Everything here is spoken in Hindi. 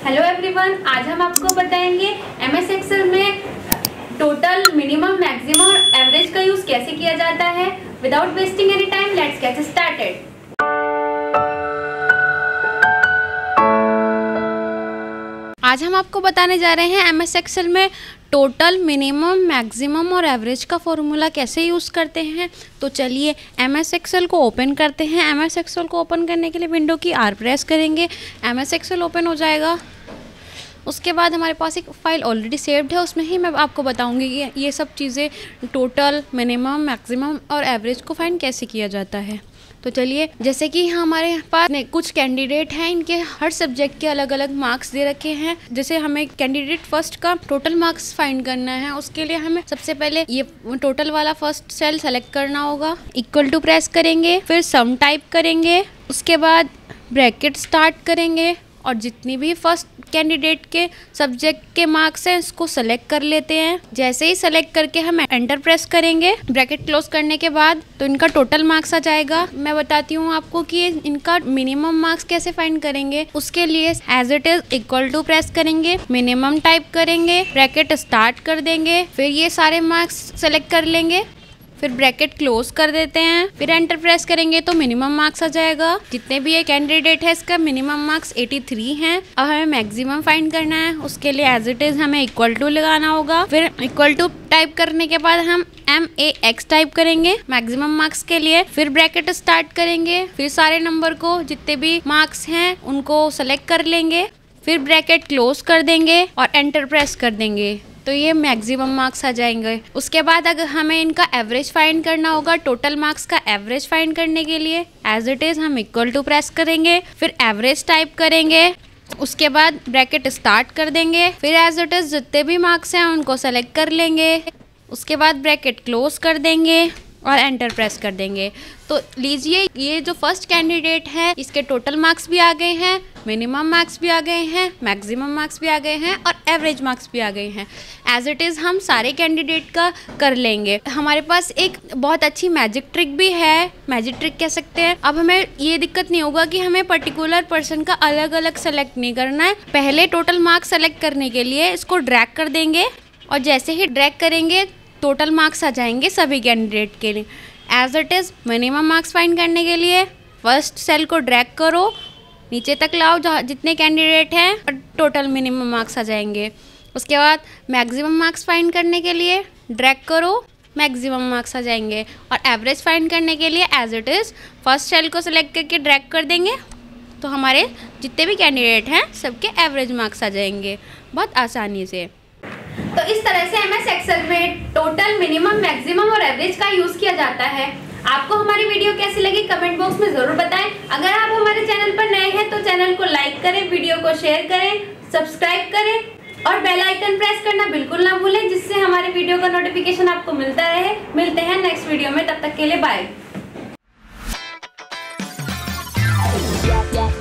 हेलो एवरीवन, आज हम आपको बताएंगे एमएस एक्सेल में टोटल, मिनिमम, मैक्सिमम और एवरेज का यूज कैसे किया जाता है। Without wasting any time, let's get started. आज हम आपको बताने जा रहे हैं एमएस एक्सेल में टोटल, मिनिमम, मैक्सिमम और एवरेज का फॉर्मूला कैसे यूज़ करते हैं। तो चलिए एमएस एक्सेल को ओपन करते हैं। एमएस एक्सेल को ओपन करने के लिए विंडो की आर प्रेस करेंगे, एमएस एक्सेल ओपन हो जाएगा। उसके बाद हमारे पास एक फ़ाइल ऑलरेडी सेव्ड है, उसमें ही मैं आपको बताऊंगी कि ये सब चीज़ें टोटल, मिनिमम, मैक्सिमम और एवरेज को फाइंड कैसे किया जाता है। तो चलिए, जैसे कि हमारे पास कुछ कैंडिडेट हैं, इनके हर सब्जेक्ट के अलग अलग मार्क्स दे रखे हैं। जैसे हमें कैंडिडेट फर्स्ट का टोटल मार्क्स फाइंड करना है, उसके लिए हमें सबसे पहले ये टोटल वाला फर्स्ट सेल सेलेक्ट करना होगा। इक्वल टू प्रेस करेंगे, फिर सम टाइप करेंगे, उसके बाद ब्रैकेट स्टार्ट करेंगे और जितनी भी फर्स्ट कैंडिडेट के सब्जेक्ट के मार्क्स हैं इसको सेलेक्ट कर लेते हैं। जैसे ही सेलेक्ट करके हम एंटर प्रेस करेंगे, ब्रैकेट क्लोज करने के बाद तो इनका टोटल मार्क्स आ जाएगा। मैं बताती हूँ आपको कि इनका मिनिमम मार्क्स कैसे फाइंड करेंगे। उसके लिए as it is equal to press करेंगे, मिनिमम टाइप करेंगे, ब्रैकेट स्टार्ट कर देंगे, फिर ये सारे मार्क्स सेलेक्ट कर लेंगे, फिर ब्रैकेट क्लोज कर देते हैं, फिर एंटर प्रेस करेंगे तो मिनिमम मार्क्स आ जाएगा। जितने भी ये कैंडिडेट है इसका मिनिमम मार्क्स 83 हैं। अब हमें मैक्सिमम फाइंड करना है, उसके लिए एज इट इज हमें इक्वल टू लगाना होगा। फिर इक्वल टू टाइप करने के बाद हम MAX टाइप करेंगे मैक्सिमम मार्क्स के लिए, फिर ब्रैकेट स्टार्ट करेंगे, फिर सारे नंबर को जितने भी मार्क्स हैं उनको सेलेक्ट कर लेंगे, फिर ब्रैकेट क्लोज कर देंगे और एंटर प्रेस कर देंगे तो ये मैक्सिमम मार्क्स आ जाएंगे। उसके बाद अगर हमें इनका एवरेज फाइंड करना होगा, टोटल मार्क्स का एवरेज फाइंड करने के लिए एज इट इज हम इक्वल टू प्रेस करेंगे, फिर एवरेज टाइप करेंगे, उसके बाद ब्रैकेट स्टार्ट कर देंगे, फिर एज इट इज जितने भी मार्क्स हैं उनको सेलेक्ट कर लेंगे, उसके बाद ब्रैकेट क्लोज कर देंगे और एंटर प्रेस कर देंगे। तो लीजिए, ये जो फर्स्ट कैंडिडेट है इसके टोटल मार्क्स भी आ गए हैं, मिनिमम मार्क्स भी आ गए हैं, मैक्सिमम मार्क्स भी आ गए हैं और एवरेज मार्क्स भी आ गए हैं। एज इट इज़ हम सारे कैंडिडेट का कर लेंगे। हमारे पास एक बहुत अच्छी मैजिक ट्रिक भी है, मैजिक ट्रिक कह सकते हैं। अब हमें ये दिक्कत नहीं होगा कि हमें पर्टिकुलर पर्सन का अलग अलग सेलेक्ट नहीं करना है। पहले टोटल मार्क्स सेलेक्ट करने के लिए इसको ड्रैग कर देंगे और जैसे ही ड्रैग करेंगे टोटल मार्क्स आ जाएंगे सभी कैंडिडेट के लिए। As it is minimum marks find करने के लिए फर्स्ट सेल को ड्रैग करो, नीचे तक लाओ जहाँ जितने कैंडिडेट हैं और टोटल मिनिमम मार्क्स आ जाएंगे। उसके बाद मैक्सिमम मार्क्स फाइंड करने के लिए ड्रैग करो, मैक्सिमम मार्क्स आ जाएंगे। और एवरेज फाइंड करने के लिए as it is first cell को सिलेक्ट करके ड्रैग कर देंगे तो हमारे जितने भी कैंडिडेट हैं सबके एवरेज मार्क्स आ जाएंगे बहुत आसानी से। तो इस तरह से एमएस एक्सेल में टोटल, मिनिमम, मैक्सिमम और एवरेज का यूज़ किया जाता है। आपको हमारी वीडियो कैसी लगी कमेंट बॉक्स में ज़रूर बताएं। अगर आप हमारे चैनल पर नए हैं तो चैनल को लाइक करें, वीडियो को शेयर करें, सब्सक्राइब करें और बेल आइकन प्रेस करना बिल्कुल ना भूलें, जिससे हमारे वीडियो का नोटिफिकेशन आपको मिलता रहे। मिलते हैं नेक्स्ट वीडियो में, तब तक के लिए बाय।